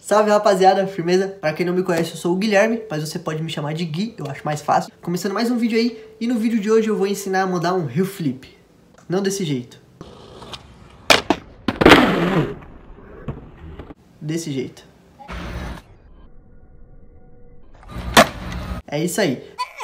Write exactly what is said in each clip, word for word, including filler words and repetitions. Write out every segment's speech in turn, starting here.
Salve rapaziada, firmeza? Pra quem não me conhece, eu sou o Guilherme, mas você pode me chamar de Gui, eu acho mais fácil. Começando mais um vídeo aí, e no vídeo de hoje eu vou ensinar a mandar um heel flip. Não desse jeito. Desse jeito. É isso aí.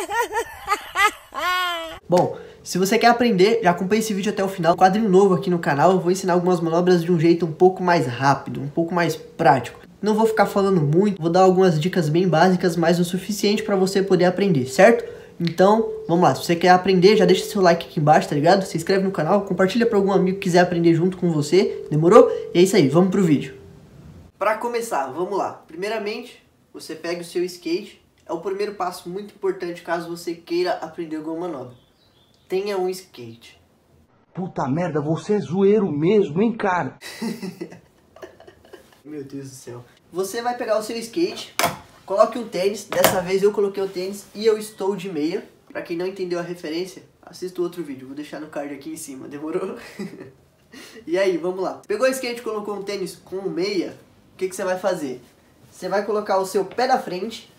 Bom, se você quer aprender, já acompanha esse vídeo até o final. Quadrinho novo aqui no canal, eu vou ensinar algumas manobras de um jeito um pouco mais rápido, um pouco mais prático. Não vou ficar falando muito, vou dar algumas dicas bem básicas, mas o suficiente para você poder aprender, certo? Então, vamos lá, se você quer aprender, já deixa seu like aqui embaixo, tá ligado? Se inscreve no canal, compartilha para algum amigo que quiser aprender junto com você, demorou? E é isso aí, vamos pro vídeo. Para começar, vamos lá. Primeiramente, você pega o seu skate, é o primeiro passo muito importante caso você queira aprender alguma manobra. Tenha um skate. Puta merda, você é zoeiro mesmo, hein, cara? Meu Deus do céu. Você vai pegar o seu skate, coloque um tênis. Dessa vez eu coloquei o tênis e eu estou de meia. Pra quem não entendeu a referência, assista o outro vídeo. Vou deixar no card aqui em cima, demorou? E aí, vamos lá. Pegou o skate, colocou um tênis com meia. O que, que você vai fazer? Você vai colocar o seu pé da frente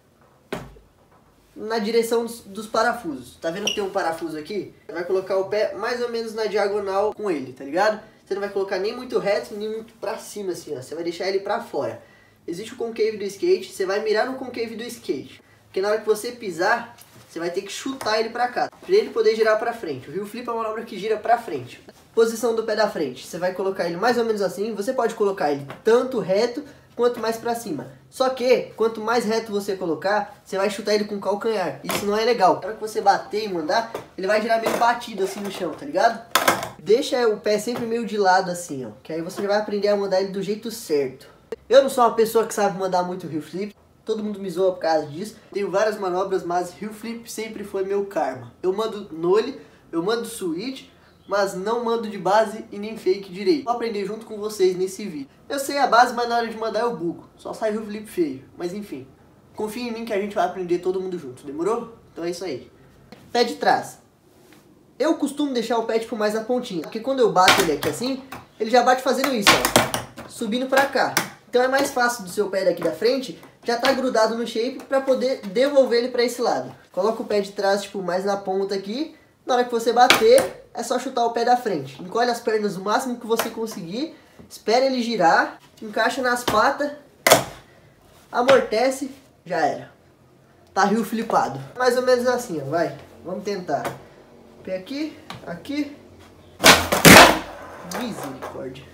na direção dos, dos parafusos. Tá vendo que tem um parafuso aqui? Você vai colocar o pé mais ou menos na diagonal com ele, tá ligado? Você não vai colocar nem muito reto, nem muito pra cima assim, ó. Você vai deixar ele pra fora. Existe o concave do skate, você vai mirar no concave do skate. Porque na hora que você pisar, você vai ter que chutar ele pra cá, pra ele poder girar pra frente. O heel flip é uma manobra que gira pra frente. Posição do pé da frente, você vai colocar ele mais ou menos assim. Você pode colocar ele tanto reto quanto mais pra cima. Só que, quanto mais reto você colocar, você vai chutar ele com o calcanhar. Isso não é legal. Na hora que você bater e mandar, ele vai girar meio batido assim no chão, tá ligado? Deixa o pé sempre meio de lado assim, ó. Que aí você já vai aprender a mandar ele do jeito certo. Eu não sou uma pessoa que sabe mandar muito heel flip. Todo mundo me zoa por causa disso. Tenho várias manobras, mas heel flip sempre foi meu karma. Eu mando nole, eu mando switch, mas não mando de base e nem fake direito. Vou aprender junto com vocês nesse vídeo. Eu sei a base, mas na hora de mandar eu bugo. Só sai heel flip feio. Mas enfim, confia em mim que a gente vai aprender todo mundo junto. Demorou? Então é isso aí. Pé de trás. Eu costumo deixar o pé tipo mais na pontinha, porque quando eu bato ele aqui assim, ele já bate fazendo isso, ó, subindo pra cá. Então é mais fácil do seu pé daqui da frente já tá grudado no shape pra poder devolver ele pra esse lado. Coloca o pé de trás tipo mais na ponta aqui. Na hora que você bater, é só chutar o pé da frente. Encolhe as pernas o máximo que você conseguir, espera ele girar, encaixa nas patas, amortece, já era. Tá heel flipado. Mais ou menos assim, ó, vai. Vamos tentar. Pé aqui, aqui. Misericórdia.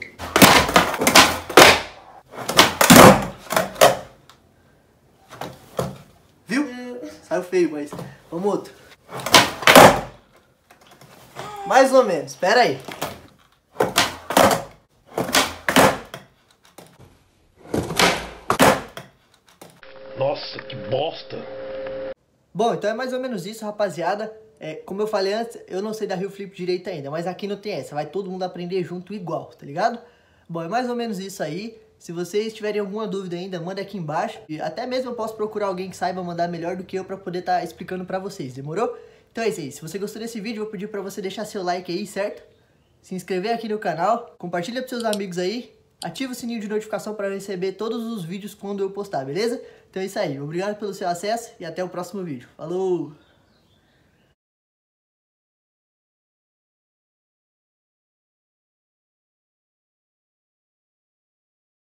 Viu? Saiu feio, mas vamos outro. Mais ou menos, espera aí. Nossa, que bosta. Bom, então é mais ou menos isso, rapaziada. É, como eu falei antes, eu não sei dar heel flip direito ainda, mas aqui não tem essa, vai todo mundo aprender junto igual, tá ligado? Bom, é mais ou menos isso aí. Se vocês tiverem alguma dúvida ainda, manda aqui embaixo. E até mesmo eu posso procurar alguém que saiba mandar melhor do que eu pra poder estar tá explicando pra vocês, demorou? Então é isso aí, se você gostou desse vídeo, eu vou pedir pra você deixar seu like aí, certo? Se inscrever aqui no canal, compartilha pros seus amigos aí, ativa o sininho de notificação pra receber todos os vídeos quando eu postar, beleza? Então é isso aí, obrigado pelo seu acesso e até o próximo vídeo. Falou!